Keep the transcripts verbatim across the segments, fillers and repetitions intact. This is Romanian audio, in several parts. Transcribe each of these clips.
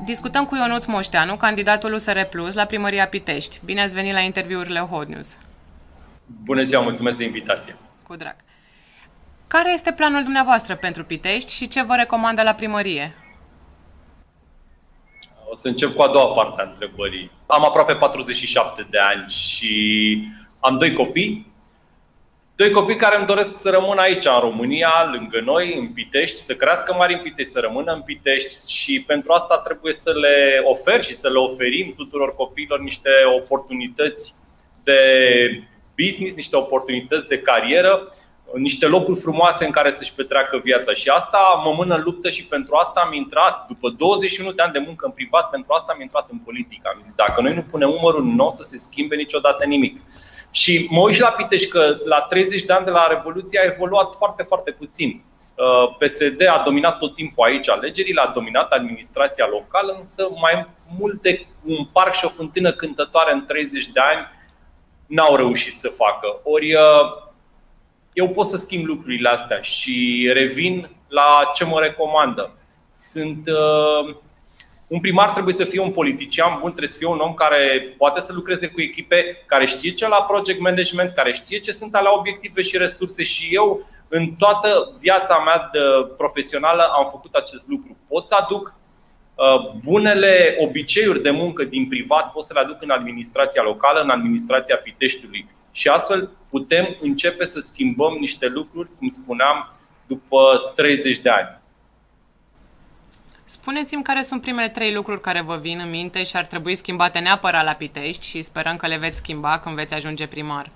Discutăm cu Ionuț Moșteanu, candidatul U S R Plus la Primăria Pitești. Bine ați venit la interviurile Hot News. Bună ziua, mulțumesc de invitație. Cu drag. Care este planul dumneavoastră pentru Pitești și ce vă recomandă la primărie? O să încep cu a doua parte a întrebării. Am aproape patruzeci și șapte de ani și am doi copii. Doi copii care îmi doresc să rămână aici, în România, lângă noi, în Pitești, să crească mari în Pitești, să rămână în Pitești și pentru asta trebuie să le ofer și să le oferim tuturor copiilor niște oportunități de business, niște oportunități de carieră, niște locuri frumoase în care să-și petreacă viața. Și asta mă mână în luptă și pentru asta am intrat, după douăzeci și unu de ani de muncă în privat, pentru asta am intrat în politică. Am zis, dacă noi nu punem umărul, nu o să se schimbe niciodată nimic. Și mă uit la Pitești că la treizeci de ani de la Revoluție a evoluat foarte, foarte puțin. P S D a dominat tot timpul aici alegerile, a dominat administrația locală, însă mai multe, un parc și o fântână cântătoare în treizeci de ani n-au reușit să facă. Ori eu pot să schimb lucrurile astea și revin la ce mă recomandă. Sunt un primar trebuie să fie un politician bun, trebuie să fie un om care poate să lucreze cu echipe, care știe ce la project management, care știe ce sunt alea obiective și resurse. Și eu, în toată viața mea profesională, am făcut acest lucru. Pot să aduc bunele obiceiuri de muncă din privat, pot să le aduc în administrația locală, în administrația Piteștiului. Și astfel putem începe să schimbăm niște lucruri, cum spuneam, după treizeci de ani. Spuneți-mi care sunt primele trei lucruri care vă vin în minte și ar trebui schimbate neapărat la Pitești și sperăm că le veți schimba când veți ajunge primar.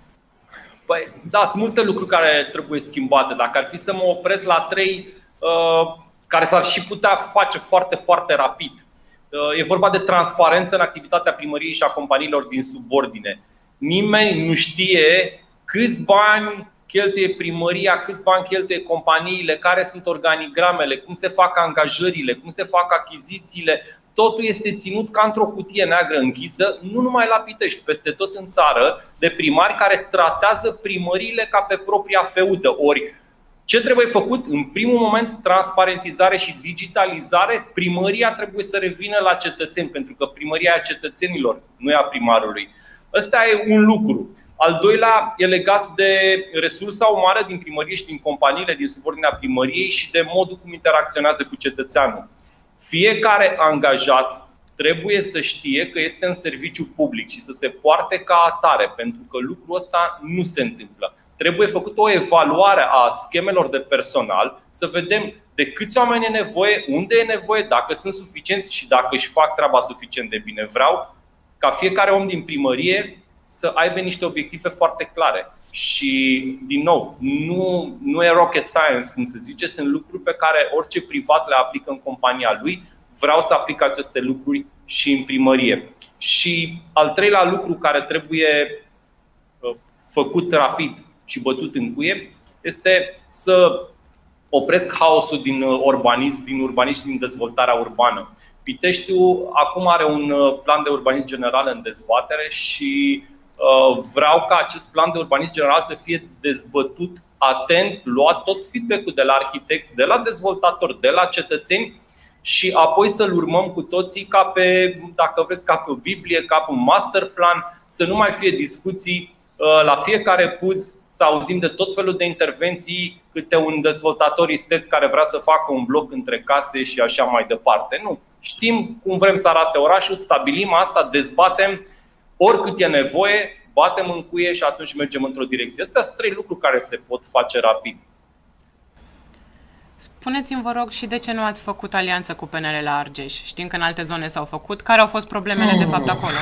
Păi, da, sunt multe lucruri care trebuie schimbate. Dacă ar fi să mă opresc la trei uh, care s-ar și putea face foarte, foarte rapid. Uh, e vorba de transparență în activitatea primăriei și a companiilor din subordine. Nimeni nu știe câți bani cheltuie primăria, câți bani cheltuie companiile, care sunt organigramele, cum se fac angajările, cum se fac achizițiile. Totul este ținut ca într-o cutie neagră închisă, nu numai la Pitești, peste tot în țară, de primari care tratează primăriile ca pe propria feudă. Ori, ce trebuie făcut? În primul moment, transparentizare și digitalizare. Primăria trebuie să revină la cetățeni, pentru că primăria e a cetățenilor, nu e a primarului. Ăsta e un lucru. Al doilea e legat de resursa umană din primărie și din companiile din subordinea primăriei și de modul cum interacționează cu cetățeanul. Fiecare angajat trebuie să știe că este în serviciu public și să se poarte ca atare, pentru că lucrul ăsta nu se întâmplă. Trebuie făcută o evaluare a schemelor de personal, să vedem de câți oameni e nevoie, unde e nevoie, dacă sunt suficienți și dacă își fac treaba suficient de bine. Vreau ca fiecare om din primărie să aibă niște obiective foarte clare. Și, din nou, nu, nu e rocket science, cum se zice, sunt lucruri pe care orice privat le aplică în compania lui. Vreau să aplic aceste lucruri și în primărie. Și al treilea lucru care trebuie făcut rapid și bătut în cuie este să opresc haosul din urbanism, din urbanism și din dezvoltarea urbană. Piteștiul acum are un plan de urbanism general în dezbatere și vreau ca acest plan de urbanism general să fie dezbătut atent, luat tot feedback-ul de la arhitecți, de la dezvoltatori, de la cetățeni și apoi să-l urmăm cu toții ca pe, dacă vreți, ca pe o Biblie, ca pe un master plan, să nu mai fie discuții la fiecare puz, să auzim de tot felul de intervenții, câte un dezvoltator isteț care vrea să facă un bloc între case și așa mai departe. Nu. Știm cum vrem să arate orașul, stabilim asta, dezbatem. Oricât e nevoie, batem în cuie și atunci mergem într-o direcție. Astea sunt trei lucruri care se pot face rapid. Spuneți-mi, vă rog, și de ce nu ați făcut alianță cu P N L la Argeș? Știm că în alte zone s-au făcut. Care au fost problemele de fapt acolo?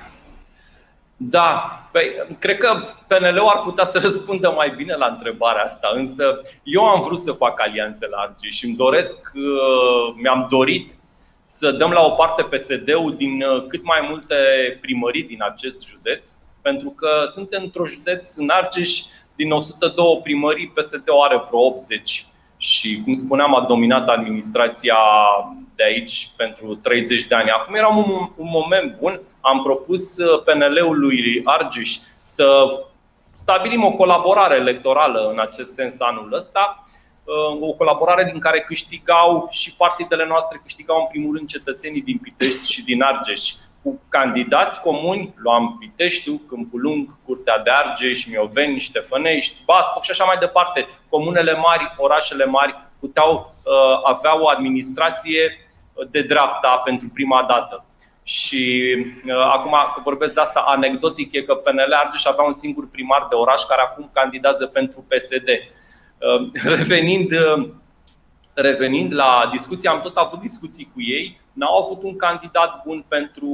Da, păi, cred că P N L-ul ar putea să răspundă mai bine la întrebarea asta. Însă eu am vrut să fac alianțe la Argeș și îmi doresc, mi-am dorit să dăm la o parte P S D-ul din cât mai multe primării din acest județ, pentru că suntem într-un județ, în Argeș, din o sută doi primării, P S D-ul are vreo optzeci. Și, cum spuneam, a dominat administrația de aici pentru treizeci de ani. Acum era un, un moment bun. Am propus P N L-ului Argeș să stabilim o colaborare electorală în acest sens anul ăsta. o colaborare din care câștigau și partidele noastre, câștigau în primul rând cetățenii din Pitești și din Argeș. Cu candidați comuni luam Piteștiul, Câmpul Lung, Curtea de Argeș, Mioveni, Ștefănești, Bascov și așa mai departe. Comunele mari, orașele mari puteau uh, avea o administrație de dreapta pentru prima dată. Și uh, acum că vorbesc de asta anecdotic, e că P N L Argeș avea un singur primar de oraș care acum candidează pentru P S D. Uh, revenind, uh, revenind la discuții, am tot avut discuții cu ei. N-au avut un candidat bun pentru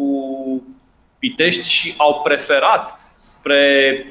Pitești și au preferat, spre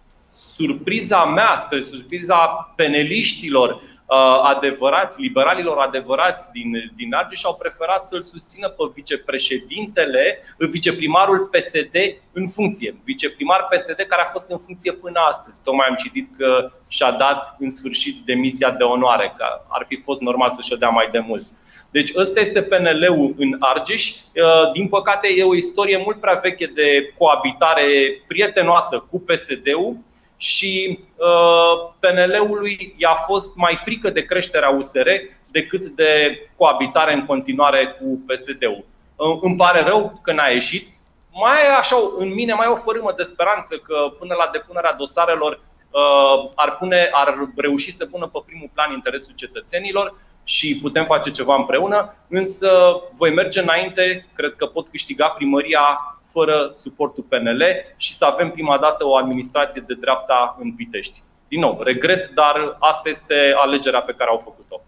surpriza mea, spre surpriza peneliștilor adevărați, liberalilor adevărați din, din Argeș, au preferat să-l susțină pe vicepreședintele, viceprimarul P S D în funcție. Viceprimar P S D care a fost în funcție până astăzi. Tocmai am citit că și-a dat în sfârșit demisia de onoare, că ar fi fost normal să și-o dea mai de mult. Deci ăsta este P N L-ul în Argeș. Din păcate e o istorie mult prea veche de coabitare prietenoasă cu P S D-ul și P N L-ului i-a fost mai frică de creșterea U S R decât de coabitare în continuare cu P S D-ul. Îmi pare rău că n-a ieșit. Mai așa, în mine mai e o fărâmă de speranță că până la depunerea dosarelor ar, pune, ar reuși să pună pe primul plan interesul cetățenilor și putem face ceva împreună, însă voi merge înainte, cred că pot câștiga primăria fără suportul P N L și să avem prima dată o administrație de dreapta în Pitești. Din nou, regret, dar asta este alegerea pe care au făcut-o.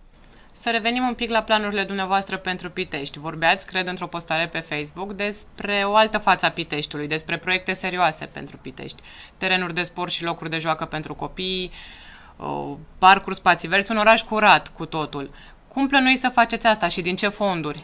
Să revenim un pic la planurile dumneavoastră pentru Pitești. Vorbeați, cred, într-o postare pe Facebook despre o altă față a Piteștiului, despre proiecte serioase pentru Pitești. Terenuri de sport și locuri de joacă pentru copii, parcuri, spații verzi, un oraș curat cu totul. Cum plănuiți să faceți asta și din ce fonduri?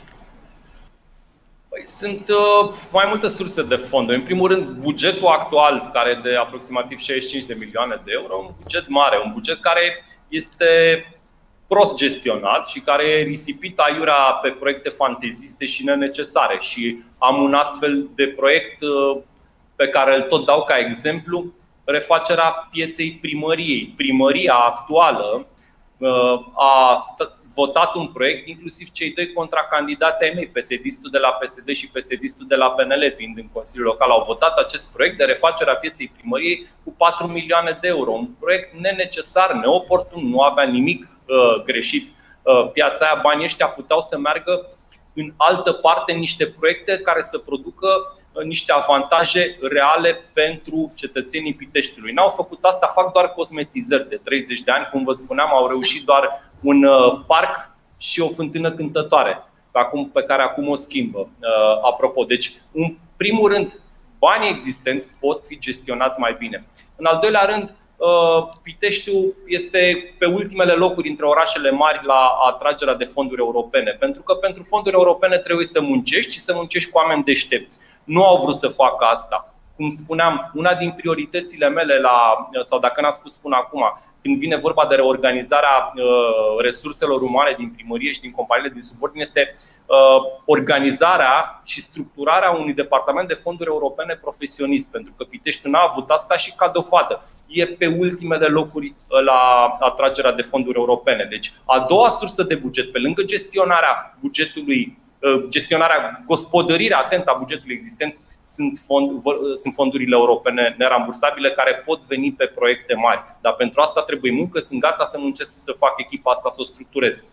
Păi, sunt uh, mai multe surse de fonduri. În primul rând, bugetul actual, care e de aproximativ șaizeci și cinci de milioane de euro, un buget mare, un buget care este prost gestionat și care e risipit aiurea pe proiecte fanteziste și nenecesare. Și am un astfel de proiect uh, pe care îl tot dau ca exemplu, refacerea pieței primăriei. Primăria actuală uh, a votat un proiect, inclusiv cei doi contracandidați ai mei, P S D-istul de la P S D și P S D-istul de la P N L, fiind în Consiliul Local, au votat acest proiect de refacere a pieței primăriei cu patru milioane de euro. Un proiect nenecesar, neoportun, nu avea nimic uh, greșit. Uh, piața aia, banii ăștia puteau să meargă în altă parte, niște proiecte care să producă uh, niște avantaje reale pentru cetățenii Piteștiului. N-au făcut asta, fac doar cosmetizări de treizeci de ani, cum vă spuneam, au reușit doar un parc și o fântână cântătoare pe care acum o schimbă. Apropo, deci, în primul rând, banii existenți pot fi gestionați mai bine. În al doilea rând, Piteștiul este pe ultimele locuri între orașele mari la atragerea de fonduri europene. Pentru că pentru fonduri europene trebuie să muncești și să muncești cu oameni deștepți. Nu au vrut să facă asta. Cum spuneam, una din prioritățile mele, la, sau dacă n-am spus până acum, când vine vorba de reorganizarea resurselor umane din primărie și din companiile din subordine, este organizarea și structurarea unui departament de fonduri europene profesionist. Pentru că Piteștiul n-a avut asta și, ca dovadă, e pe ultimele locuri la atragerea de fonduri europene. Deci, a doua sursă de buget, pe lângă gestionarea bugetului, gestionarea, gospodărirea atentă a bugetului existent, Sunt, fond, sunt fondurile europene nerambursabile care pot veni pe proiecte mari. Dar pentru asta trebuie muncă, sunt gata să muncesc să fac echipa asta, să o structurez.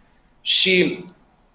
Și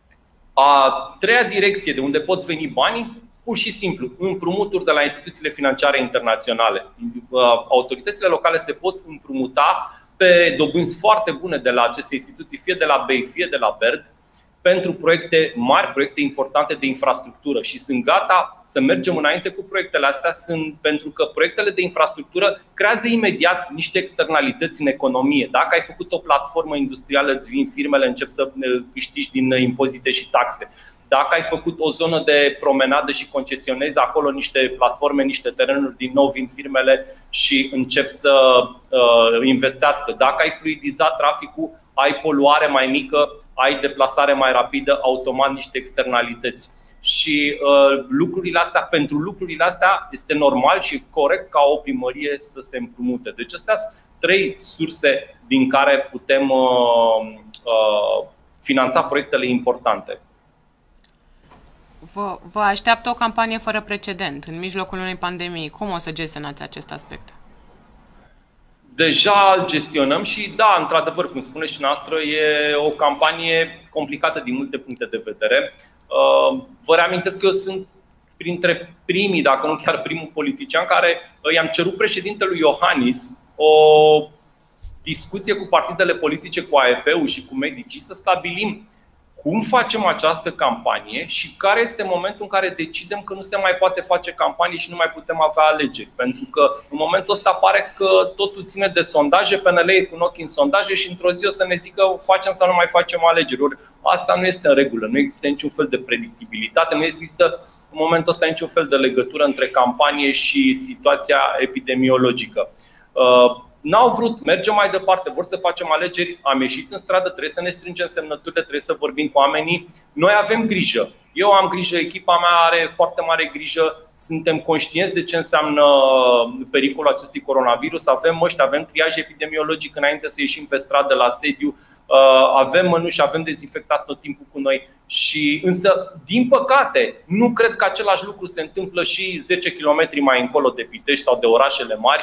a treia direcție de unde pot veni banii, pur și simplu, împrumuturi de la instituțiile financiare internaționale. Autoritățile locale se pot împrumuta pe dobânzi foarte bune de la aceste instituții, fie de la B E I, fie de la B E R D, pentru proiecte mari, proiecte importante de infrastructură. Și sunt gata să mergem înainte cu proiectele astea, sunt, pentru că proiectele de infrastructură creează imediat niște externalități în economie. Dacă ai făcut o platformă industrială, îți vin firmele, încep să câștigi din impozite și taxe. Dacă ai făcut o zonă de promenadă și concesionezi acolo niște platforme, niște terenuri, din nou vin firmele și încep să uh, investească. Dacă ai fluidizat traficul, ai poluare mai mică, ai deplasare mai rapidă, automat niște externalități. Și uh, lucrurile astea, pentru lucrurile astea este normal și corect ca o primărie să se împrumute. Deci astea sunt trei surse din care putem finanța proiectele importante. Vă, vă așteaptă o campanie fără precedent în mijlocul unei pandemii. Cum o să gestionați acest aspect? Deja îl gestionăm și da, într-adevăr, cum spuneți și noastră, e o campanie complicată din multe puncte de vedere. Vă reamintesc că eu sunt printre primii, dacă nu chiar primul politician care i-am cerut președintelui Iohannis o discuție cu partidele politice, cu A E P-ul și cu medicii, să stabilim cum facem această campanie și care este momentul în care decidem că nu se mai poate face campanie și nu mai putem avea alegeri. Pentru că în momentul ăsta pare că totul ține de sondaje, P N L e cu un ochi în sondaje și într-o zi o să ne zică facem sau nu mai facem alegeri. Ori asta nu este în regulă, nu există niciun fel de predictibilitate, nu există în momentul ăsta niciun fel de legătură între campanie și situația epidemiologică. N-au vrut, mergem mai departe, vor să facem alegeri, am ieșit în stradă, trebuie să ne strângem semnăturile, trebuie să vorbim cu oamenii. Noi avem grijă, eu am grijă, echipa mea are foarte mare grijă, suntem conștienți de ce înseamnă pericolul acestui coronavirus. Avem măști, avem triaj epidemiologic înainte să ieșim pe stradă la sediu, avem mănuși, avem dezinfectați tot timpul cu noi. Și, însă, din păcate, nu cred că același lucru se întâmplă și zece kilometri mai încolo de Pitești sau de orașele mari.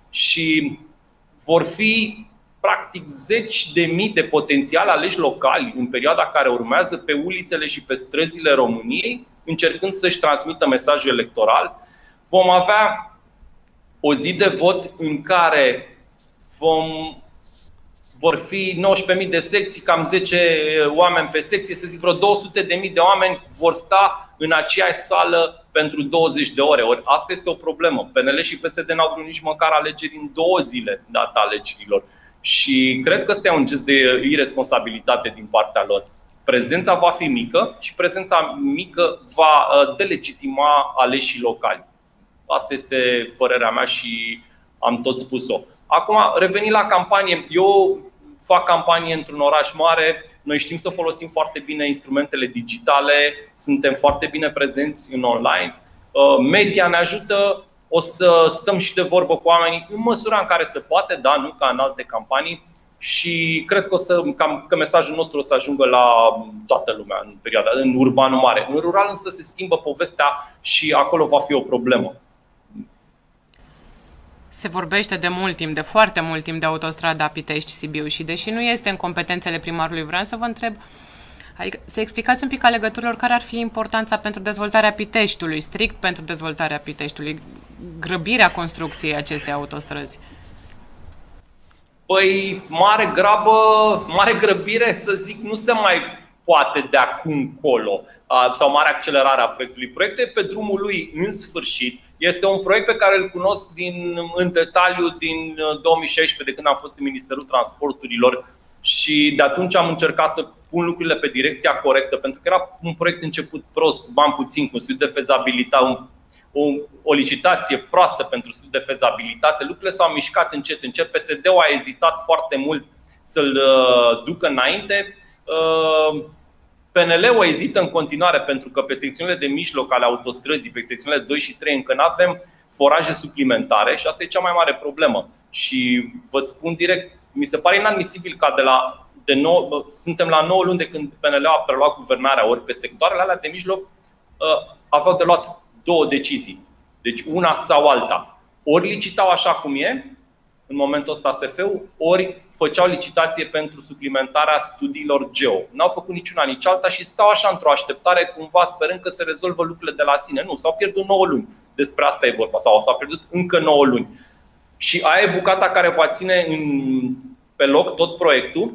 Și vor fi practic zeci de mii de potențiali aleși locali în perioada care urmează pe ulițele și pe străzile României, încercând să-și transmită mesajul electoral. Vom avea o zi de vot în care vom, vor fi nouăsprezece mii de secții, cam zece oameni pe secție, să zic vreo două sute de mii de oameni vor sta în aceeași sală pentru douăzeci de ore. Ori asta este o problemă. P N L și P S D n-au vrut nici măcar alegeri în două zile data alegerilor. Și cred că ăsta e un gest de irresponsabilitate din partea lor. Prezența va fi mică și prezența mică va delegitima aleșii locali. Asta este părerea mea și am tot spus-o. Acum, revenind la campanie, eu fac campanie într-un oraș mare. Noi știm să folosim foarte bine instrumentele digitale, suntem foarte bine prezenți în online. Media ne ajută, o să stăm și de vorbă cu oamenii în măsura în care se poate, da, nu ca în alte campanii. Și cred că, o să, că mesajul nostru o să ajungă la toată lumea în perioada, în urbanul mare. În rural însă se schimbă povestea și acolo va fi o problemă. Se vorbește de mult timp, de foarte mult timp, de autostrada Pitești-Sibiu și deși nu este în competențele primarului, vreau să vă întreb, adică să explicați un pic alegătorilor care ar fi importanța pentru dezvoltarea Piteștiului, strict pentru dezvoltarea Piteștiului, grăbirea construcției acestei autostrăzi. Păi, mare grabă, mare grăbire, să zic, nu se mai poate de acum încolo, sau mare accelerare a proiectului. Proiectul e pe drumul lui în sfârșit. Este un proiect pe care îl cunosc din, în detaliu din două mii șaisprezece, de când am fost în Ministerul Transporturilor. Și de atunci am încercat să pun lucrurile pe direcția corectă, pentru că era un proiect început prost, cu bani puțin, cu un studiu de fezabilitate, o, o licitație proastă pentru studiu de fezabilitate. Lucrurile s-au mișcat încet, încet. P S D-ul a ezitat foarte mult să-l uh, ducă înainte. Uh, P N L-ul ezită în continuare, pentru că pe secțiunile de mijloc ale autostrăzii, pe secțiunile doi și trei, încă nu avem foraje suplimentare și asta e cea mai mare problemă. Și vă spun direct, mi se pare inadmisibil ca de la de nou, suntem la nouă luni de când P N L-ul a preluat guvernarea, ori pe sectoarele alea de mijloc uh, aveau de luat două decizii. Deci una sau alta. Ori licitau așa cum e, în momentul ăsta S F-ul, ori făceau licitație pentru suplimentarea studiilor geo. N-au făcut niciuna, nici alta și stau așa într-o așteptare, cumva sperând că se rezolvă lucrurile de la sine. Nu, s-au pierdut nouă luni. Despre asta e vorba. Sau s-au pierdut încă nouă luni. Și aia e bucata care va ține în, pe loc tot proiectul.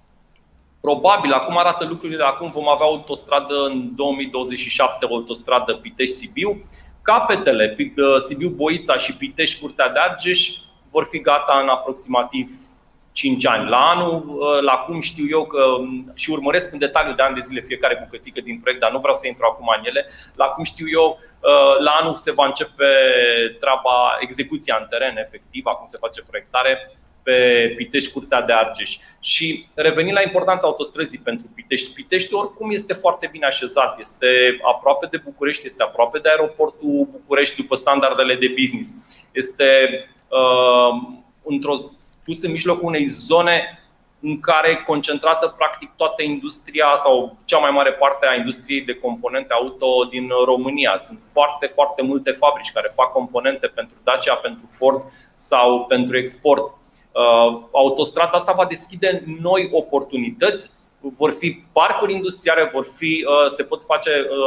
Probabil, acum arată lucrurile, acum vom avea autostradă în două mii douăzeci și șapte, o autostradă Pitești-Sibiu. Capetele, Sibiu-Boița și Pitești-Curtea de Argeș, vor fi gata în aproximativ cinci ani. La anul, la cum știu eu că, și urmăresc în detaliu de ani de zile fiecare bucățică din proiect, dar nu vreau să intru acum în ele. La cum știu eu, la anul se va începe treaba, execuția în teren, efectiv, acum se face proiectare pe Pitești, Curtea de Argeș. Și revenind la importanța autostrăzii pentru Pitești, Pitești oricum este foarte bine așezat, este aproape de București, este aproape de aeroportul București după standardele de business. Este uh, într-o pus în mijlocul unei zone în care e concentrată practic toată industria sau cea mai mare parte a industriei de componente auto din România. Sunt foarte, foarte multe fabrici care fac componente pentru Dacia, pentru Ford sau pentru export. Autostrada asta va deschide noi oportunități, vor fi parcuri industriale, vor fi, se pot face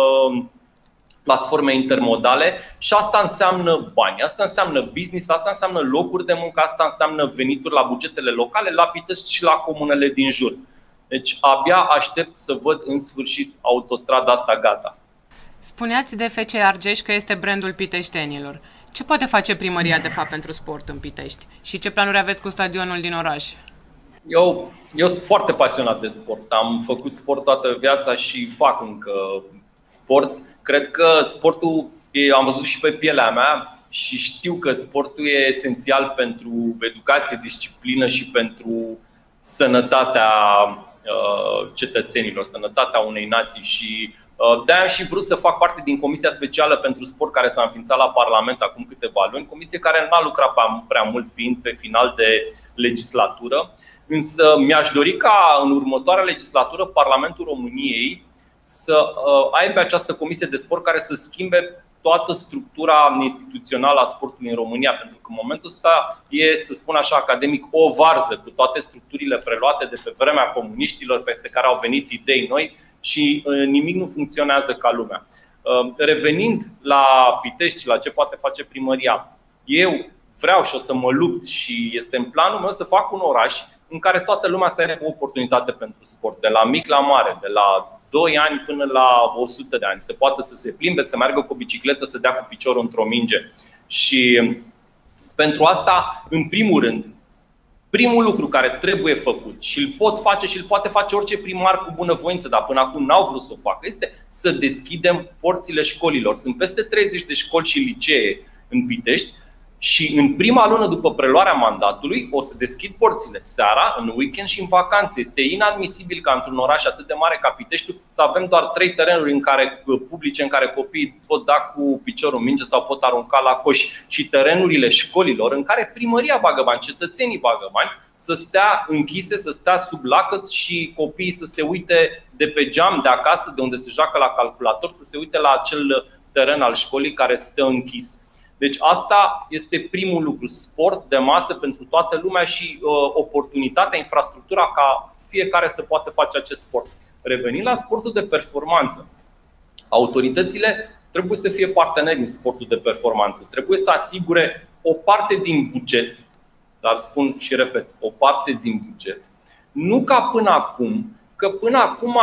platforme intermodale și asta înseamnă bani, asta înseamnă business, asta înseamnă locuri de muncă, asta înseamnă venituri la bugetele locale, la Pitești și la comunele din jur. Deci abia aștept să văd în sfârșit autostrada asta gata. Spuneați de F C Argeș că este brandul piteștenilor. Ce poate face primăria de fapt pentru sport în Pitești? Și ce planuri aveți cu stadionul din oraș? Eu, eu sunt foarte pasionat de sport. Am făcut sport toată viața și fac încă sport. Cred că sportul, am văzut și pe pielea mea și știu că sportul e esențial pentru educație, disciplină și pentru sănătatea cetățenilor, sănătatea unei nații. Și de-aia am și vrut să fac parte din Comisia Specială pentru Sport care s-a înființat la Parlament acum câteva luni, comisie care n-a lucrat prea mult fiind pe final de legislatură. Însă mi-aș dori ca în următoarea legislatură Parlamentul României să aibă această comisie de sport care să schimbe toată structura instituțională a sportului în România. Pentru că în momentul ăsta e, să spun așa academic, o varză cu toate structurile preluate de pe vremea comuniștilor, peste care au venit idei noi și nimic nu funcționează ca lumea. Revenind la Pitești și la ce poate face primăria, eu vreau și o să mă lupt și este în planul meu să fac un oraș în care toată lumea să aibă o oportunitate pentru sport, de la mic la mare, de la doi ani până la o sută de ani, să poată să se plimbe, să meargă cu o bicicletă, să dea cu piciorul într-o minge. Și pentru asta, în primul rând, primul lucru care trebuie făcut și îl pot face și îl poate face orice primar cu bunăvoință, dar până acum n-au vrut să o facă, este să deschidem porțile școlilor. Sunt peste treizeci de școli și licee în Pitești și în prima lună după preluarea mandatului o să deschid porțile seara, în weekend și în vacanțe. Este inadmisibil ca într-un oraș atât de mare ca Piteștiul să avem doar trei terenuri în care, publice în care copiii pot da cu piciorul în minge sau pot arunca la coș și terenurile școlilor în care primăria bagă bani, cetățenii bagă bani, să stea închise, să stea sub lacăt și copiii să se uite de pe geam de acasă, de unde se joacă la calculator, să se uite la acel teren al școlii care stă închis. Deci asta este primul lucru, sport de masă pentru toată lumea și uh, oportunitatea, infrastructura ca fiecare să poată face acest sport. Revenind la sportul de performanță, autoritățile trebuie să fie parteneri în sportul de performanță. Trebuie să asigure o parte din buget, dar spun și repet, o parte din buget. Nu ca până acum, că până acum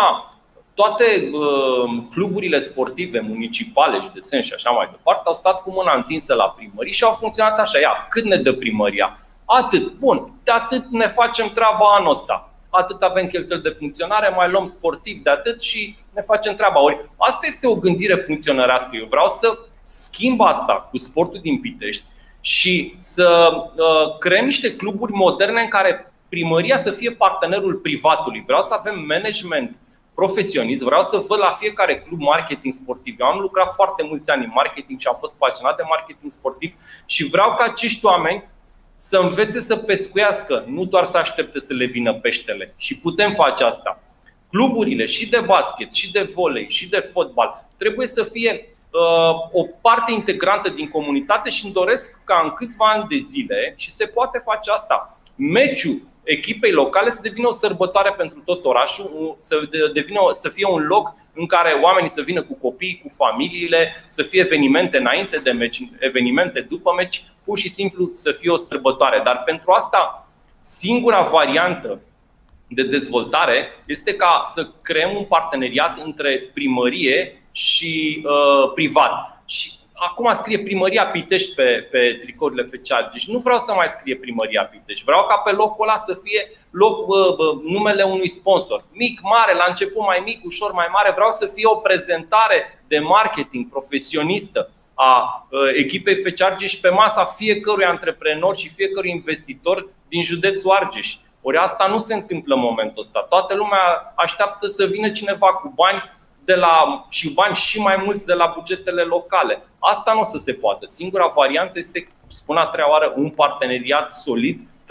toate uh, cluburile sportive, municipale, județene și așa mai departe au stat cu mâna întinsă la primării și au funcționat așa. Ia, cât ne dă primăria? Atât. Bun, de atât ne facem treaba anul ăsta. Atât avem cheltuieli de funcționare, mai luăm sportiv de atât și ne facem treaba. Ori asta este o gândire funcționărească. Eu vreau să schimb asta cu sportul din Pitești și să uh, creăm niște cluburi moderne în care primăria să fie partenerul privatului. Vreau să avem management profesionist, vreau să văd la fiecare club marketing sportiv. Eu am lucrat foarte mulți ani în marketing și am fost pasionat de marketing sportiv și vreau ca acești oameni să învețe să pescuiască, nu doar să aștepte să le vină peștele. Și putem face asta. Cluburile și de basket, și de volei, și de fotbal trebuie să fie uh, o parte integrantă din comunitate și îmi doresc ca în câțiva ani de zile, și se poate face asta, meciul echipei locale să devină o sărbătoare pentru tot orașul, să, devină, să fie un loc în care oamenii să vină cu copiii, cu familiile, să fie evenimente înainte de meci, evenimente după meci, pur și simplu să fie o sărbătoare. Dar pentru asta, singura variantă de dezvoltare este ca să creăm un parteneriat între primărie și uh, privat. Și acum scrie Primăria Pitești pe, pe tricourile F C Argeș. Nu vreau să mai scrie Primăria Pitești. Vreau ca pe locul ăla să fie loc, bă, bă, numele unui sponsor. Mic, mare, la început mai mic, ușor mai mare. Vreau să fie o prezentare de marketing profesionistă a echipei F C Argeș pe masa fiecărui antreprenor și fiecărui investitor din județul Argeș. Ori asta nu se întâmplă în momentul ăsta. Toată lumea așteaptă să vină cineva cu bani de la, și bani și mai mulți de la bugetele locale. Asta nu o să se poată. Singura variantă este, spun a treia oară, un parteneriat solid,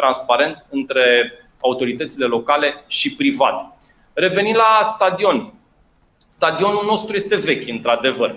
transparent între autoritățile locale și privat. Revenind la stadion. Stadionul nostru este vechi, într-adevăr.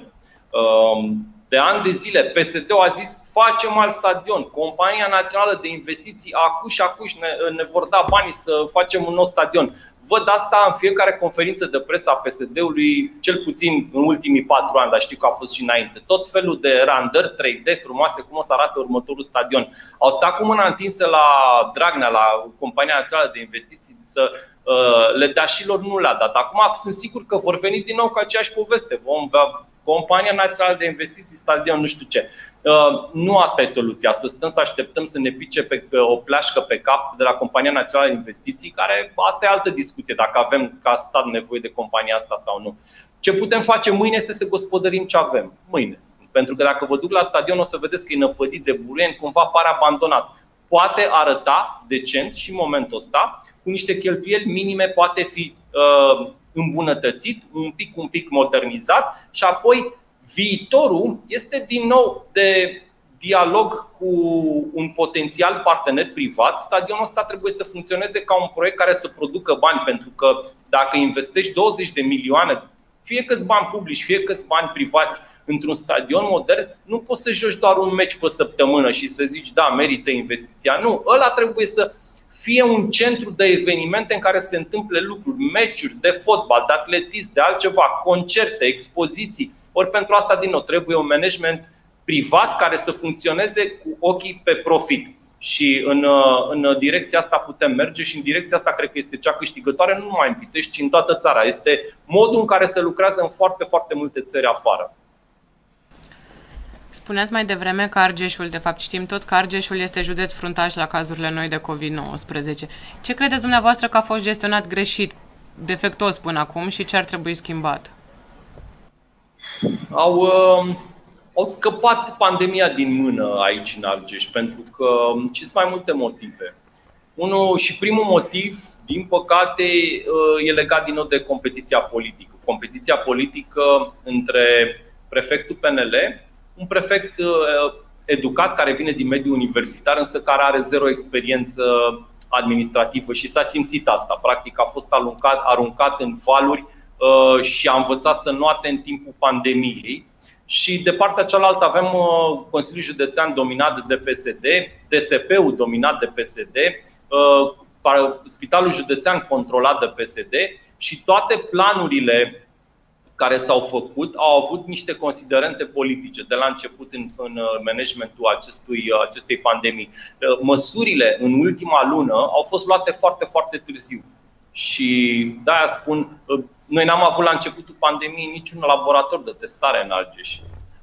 De ani de zile P S D-ul a zis: facem alt stadion. Compania Națională de Investiții acuși acuși ne, ne vor da banii să facem un nou stadion. Văd asta în fiecare conferință de presă a P S D-ului, cel puțin în ultimii patru ani, dar știu că a fost și înainte. Tot felul de randări trei D frumoase, cum o să arate următorul stadion. Au stat cu mâna întinsă la Dragnea, la Compania Națională de Investiții, să uh, le dea și lor, nu le-a dat. Acum sunt sigur că vor veni din nou cu aceeași poveste. Vom avea Compania Națională de Investiții, stadion, nu știu ce. Nu asta e soluția, să stăm să așteptăm să ne pice pe o pleașcă pe cap de la Compania Națională de Investiții, care asta e altă discuție, dacă avem ca stat nevoie de compania asta sau nu. Ce putem face mâine este să gospodărim ce avem mâine. Pentru că dacă vă duc la stadion o să vedeți că e năpădit de buruieni, cumva pare abandonat. Poate arăta decent și în momentul ăsta, cu niște cheltuieli minime, poate fi uh, îmbunătățit, un pic, un pic modernizat și apoi viitorul este din nou de dialog cu un potențial partener privat. Stadionul ăsta trebuie să funcționeze ca un proiect care să producă bani, pentru că dacă investești douăzeci de milioane, fie că-s bani publici, fie că-s bani privați, într-un stadion modern, nu poți să joci doar un meci pe săptămână și să zici da, merită investiția. Nu, ăla trebuie să fie un centru de evenimente în care se întâmple lucruri, meciuri de fotbal, de atletism, de altceva, concerte, expoziții. Ori pentru asta, din nou, trebuie un management privat care să funcționeze cu ochii pe profit. Și în, în direcția asta putem merge și în direcția asta cred că este cea câștigătoare, nu numai în Pitești, ci în toată țara. Este modul în care se lucrează în foarte, foarte multe țări afară. Spuneați mai devreme că Argeșul, de fapt știm tot că Argeșul este județ fruntaș la cazurile noi de COVID nouăsprezece. Ce credeți dumneavoastră că a fost gestionat greșit, defectuos până acum și ce ar trebui schimbat? Au, uh, au scăpat pandemia din mână aici în Argeș, pentru că și sunt mai multe motive. Unul și primul motiv, din păcate, uh, e legat din nou de competiția politică. Competiția politică între prefectul P N L, un prefect educat care vine din mediul universitar, însă care are zero experiență administrativă și s-a simțit asta. Practic a fost aruncat, aruncat în valuri și a învățat să noate în timpul pandemiei. Și de partea cealaltă avem Consiliul Județean dominat de P S D, D S P-ul dominat de P S D, Spitalul Județean controlat de P S D și toate planurile care s-au făcut au avut niște considerente politice de la început în, în managementul acestui, acestei pandemii. Măsurile în ultima lună au fost luate foarte, foarte târziu. Și de-aia spun, noi n-am avut la începutul pandemiei niciun laborator de testare în Argeș.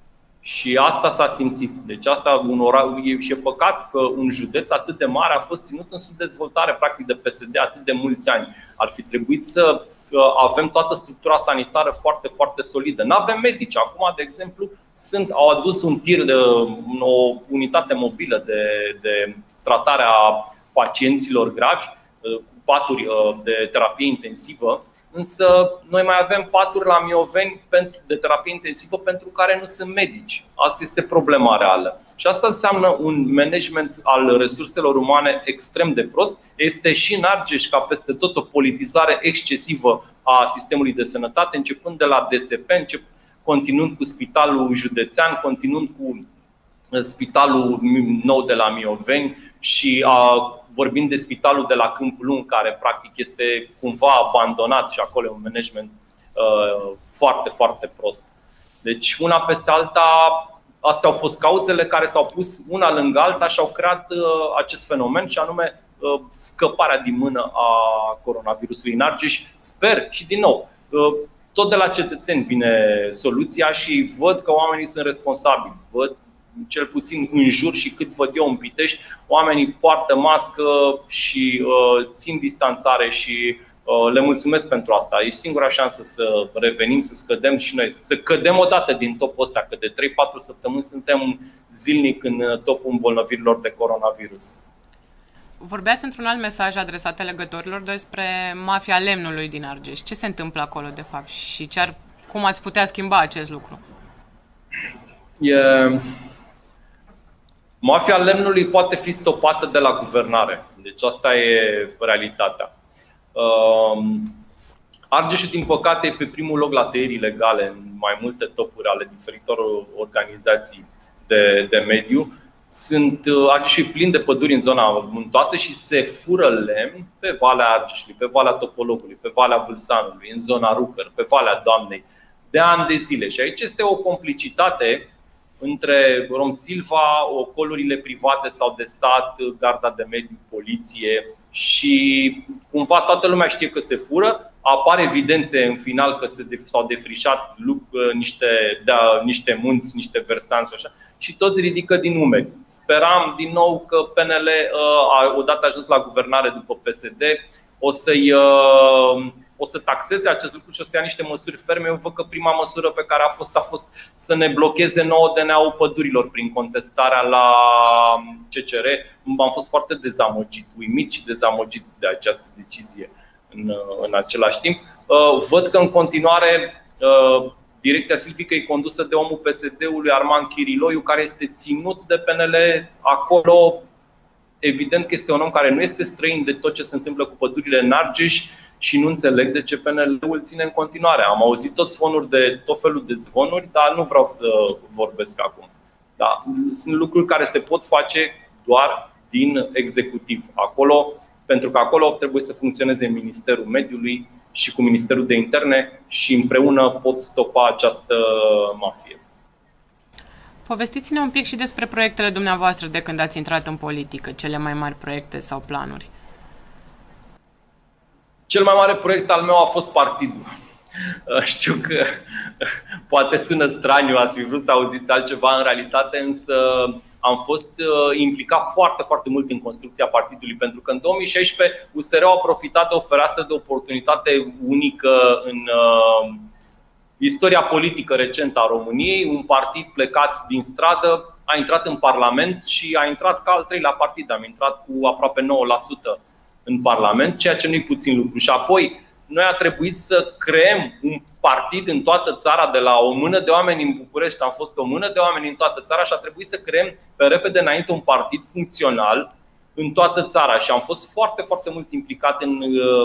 Și asta s-a simțit. Deci asta un oraș, și e păcat că un județ atât de mare a fost ținut în subdezvoltare practic de P S D atât de mulți ani. Ar fi trebuit să avem toată structura sanitară foarte, foarte solidă. Nu avem medici. Acum, de exemplu, sunt, au adus un tir de o unitate mobilă de, de tratare a pacienților gravi, cu paturi de terapie intensivă. Însă noi mai avem paturi la Mioveni de terapie intensivă pentru care nu sunt medici. Asta este problema reală. Și asta înseamnă un management al resurselor umane extrem de prost. Este și în Argeș, ca peste tot, o politizare excesivă a sistemului de sănătate, începând de la D S P, încep, continuând cu Spitalul Județean, continuând cu Spitalul nou de la Mioveni și a, vorbind de Spitalul de la Câmpul Lung, care practic este cumva abandonat și acolo e un management uh, foarte, foarte prost. Deci una peste alta, astea au fost cauzele care s-au pus una lângă alta și au creat uh, acest fenomen, și anume uh, scăparea din mână a coronavirusului în Argeș. Sper și din nou, uh, tot de la cetățeni vine soluția și văd că oamenii sunt responsabili. Văd, cel puțin în jur și cât văd eu în Pitești, oamenii poartă mască și uh, țin distanțare și uh, le mulțumesc pentru asta. E singura șansă să revenim, să scădem și noi, să cădem odată din topul ăsta, că de trei patru săptămâni suntem zilnic în topul îmbolnăvirilor de coronavirus. Vorbeați într-un alt mesaj adresat alegătorilor despre mafia lemnului din Argeș. Ce se întâmplă acolo de fapt și ce ar, cum ați putea schimba acest lucru? Yeah. Mafia lemnului poate fi stopată de la guvernare. Deci asta e realitatea. Argeșul, din păcate, e pe primul loc la tăieri ilegale în mai multe topuri ale diferitor organizații de, de mediu. Sunt, Argeșul e plin de păduri în zona muntoasă și se fură lemn pe Valea Argeșului, pe Valea Topologului, pe Valea Vâlsanului, în zona Rucăr, pe Valea Doamnei, de ani de zile. Și aici este o complicitate între Romsilva, ocolurile private sau de stat, garda de mediu, poliție, și cumva toată lumea știe că se fură. Apar evidențe în final că s-au defrișat niște, da, niște munți, niște versanți și așa, și toți ridică din umeri. Speram din nou că P N L, odată ajuns la guvernare după P S D, o să-i o să taxeze acest lucru și o să ia niște măsuri ferme. Eu văd că prima măsură pe care a fost a fost să ne blocheze nouă D N A-ul pădurilor prin contestarea la C C R. Am fost foarte dezamăgit, uimit și dezamăgit de această decizie în, în același timp. Văd că în continuare direcția silvică e condusă de omul P S D-ului, Arman Chiriloiu, care este ținut de P N L acolo. Evident că este un om care nu este străin de tot ce se întâmplă cu pădurile în Argeș și nu înțeleg de ce P N L-ul ține în continuare. Am auzit tot zvonuri de tot felul de zvonuri, dar nu vreau să vorbesc acum. Da, sunt lucruri care se pot face doar din executiv acolo, pentru că acolo trebuie să funcționeze Ministerul Mediului și cu Ministerul de Interne și împreună pot stopa această mafie. Povestiți-ne un pic și despre proiectele dumneavoastră de când ați intrat în politică, cele mai mari proiecte sau planuri. Cel mai mare proiect al meu a fost partidul. Știu că poate sună straniu, ați fi vrut să auziți altceva în realitate, însă am fost implicat foarte, foarte mult în construcția partidului, pentru că în două mii șaisprezece U S R-ul a profitat de o fereastră de oportunitate unică în istoria politică recentă a României. Un partid plecat din stradă a intrat în Parlament și a intrat ca al treilea partid. Am intrat cu aproape nouă la sută în Parlament, ceea ce nu-i puțin lucru. Și apoi noi a trebuit să creăm un partid în toată țara, de la o mână de oameni în București, am fost o mână de oameni în toată țara și a trebuit să creăm pe repede înainte un partid funcțional în toată țara. Și am fost foarte, foarte mult implicat în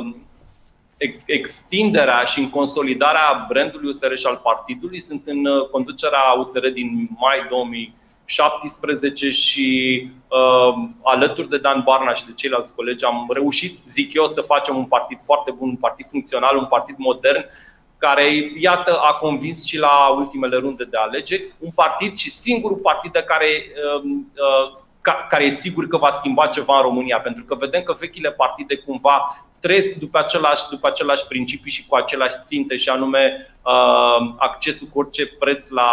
extinderea și în consolidarea brandului U S R și al partidului. Sunt în conducerea U S R din mai două mii șaptesprezece și uh, alături de Dan Barna și de ceilalți colegi am reușit, zic eu, să facem un partid foarte bun, un partid funcțional, un partid modern, care, iată, a convins și la ultimele runde de alegeri. Un partid și singurul partid de care, uh, uh, ca, care e sigur că va schimba ceva în România, pentru că vedem că vechile partide cumva trăiesc după același, după același principii și cu aceleași ținte, și anume uh, accesul cu orice preț la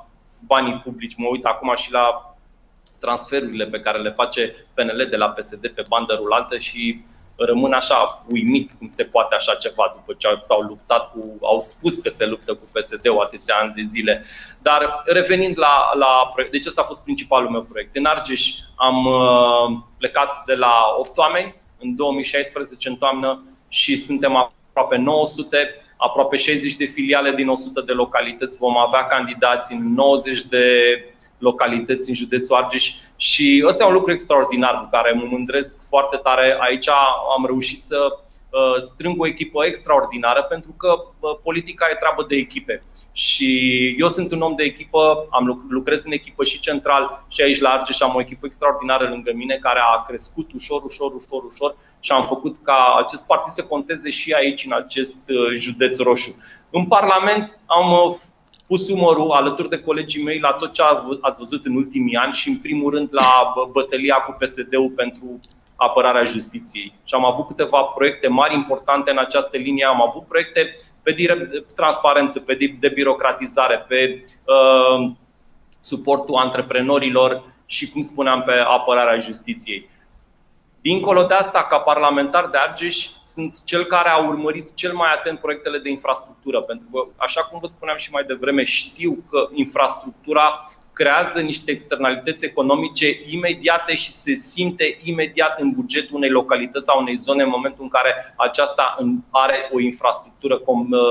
banii publici. Mă uit acum și la transferurile pe care le face P N L de la P S D pe bandă rulantă și rămân așa uimit cum se poate așa ceva după ce s-au luptat cu, au spus că se luptă cu P S D-ul atâția ani de zile. Dar revenind la, la proiect, deci ăsta a fost principalul meu proiect. În Argeș am uh, plecat de la opt oameni în două mii șaisprezece în toamnă și suntem aproape nouă sute. Aproape șaizeci de filiale din o sută de localități. Vom avea candidați în nouăzeci de localități în județul Argeș. Și ăsta e un lucru extraordinar cu care mă mândresc foarte tare. Aici am reușit să strâng o echipă extraordinară, pentru că politica e treabă de echipe. Și eu sunt un om de echipă, am lucrez în echipă și central și aici la Argeș am o echipă extraordinară lângă mine, care a crescut ușor, ușor, ușor, ușor și am făcut ca acest partid să conteze și aici, în acest județ roșu. În Parlament am pus umărul alături de colegii mei la tot ce ați văzut în ultimii ani și în primul rând la bătălia cu P S D-ul pentru apărarea justiției. Și am avut câteva proiecte mari importante în această linie. Am avut proiecte pe transparență, pe debirocratizare, pe uh, suportul antreprenorilor și, cum spuneam, pe apărarea justiției. Dincolo de asta, ca parlamentar de Argeș, sunt cel care a urmărit cel mai atent proiectele de infrastructură, pentru că, așa cum vă spuneam și mai devreme, știu că infrastructura creează niște externalități economice imediate și se simte imediat în bugetul unei localități sau unei zone în momentul în care aceasta are o infrastructură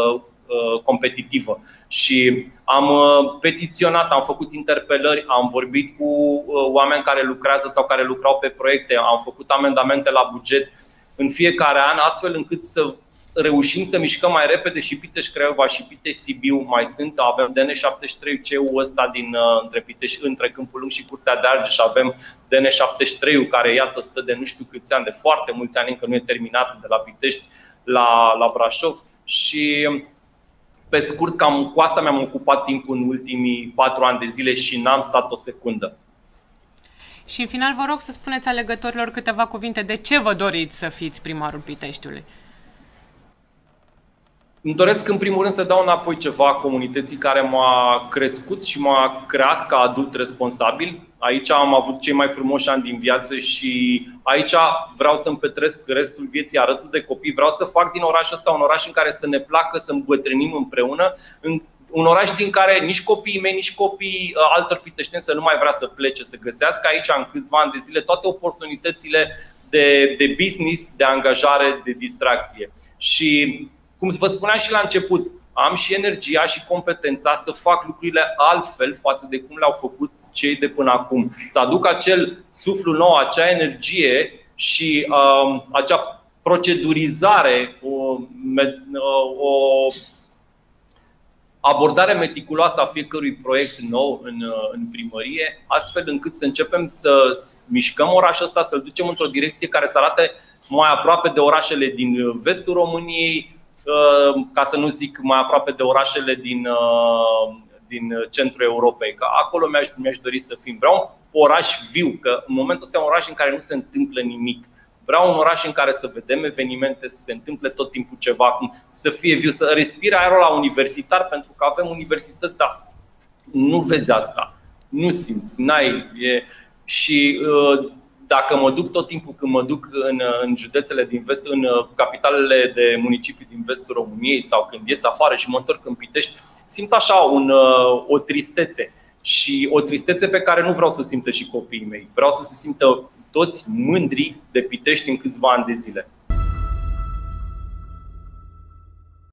competitivă. Și am petiționat, am făcut interpelări, am vorbit cu oameni care lucrează sau care lucrau pe proiecte, am făcut amendamente la buget în fiecare an, astfel încât să reușim să mișcăm mai repede și Pitești Craiova și Pitești Sibiu mai sunt. Avem D N șaptezeci și trei C-ul ăsta din, între, Pitești, între Câmpul Lung și Curtea de Argeș. Avem D N șaptezeci și trei care iată stă de nu știu câți ani, de foarte mulți ani, încă nu e terminat, de la Pitești la, la Brașov. Și pe scurt, cam cu asta mi-am ocupat timpul în ultimii patru ani de zile și n-am stat o secundă. Și în final vă rog să spuneți alegătorilor câteva cuvinte de ce vă doriți să fiți primarul Piteștiului. Îmi doresc în primul rând să dau înapoi ceva comunității care m-a crescut și m-a creat ca adult responsabil. Aici am avut cei mai frumoși ani din viață și aici vreau să-mi petresc restul vieții alături de copii. Vreau să fac din orașul ăsta un oraș în care să ne placă, să îmbătrânim împreună. Un oraș din care nici copiii mei, nici copiii altor piteșteni să nu mai vrea să plece, să găsească aici în câțiva ani de zile toate oportunitățile de, de business, de angajare, de distracție. Și cum vă spuneam și la început, am și energia și competența să fac lucrurile altfel față de cum le-au făcut cei de până acum. Să aduc acel suflu nou, acea energie și um, acea procedurizare, o, o abordare meticuloasă a fiecărui proiect nou în, în primărie, astfel încât să începem să mișcăm orașul ăsta, să-l ducem într-o direcție care să arate mai aproape de orașele din vestul României, ca să nu zic mai aproape de orașele din, din centrul Europei, că acolo mi-aș, mi-aș dori să fim. Vreau un oraș viu, că în momentul ăsta e un oraș în care nu se întâmplă nimic. Vreau un oraș în care să vedem evenimente, să se întâmple tot timpul ceva, să fie viu, să respire aerul la universitar, pentru că avem universități, dar nu vezi asta, nu simți, n-ai. E, și dacă mă duc tot timpul când mă duc în, în județele din vest, în capitalele de municipii din vestul României sau când ies afară și mă întorc în Pitești, simt așa un, o tristețe. Și o tristețe pe care nu vreau să o simtă și copiii mei. Vreau să se simtă toți mândri de Pitești în câțiva ani de zile.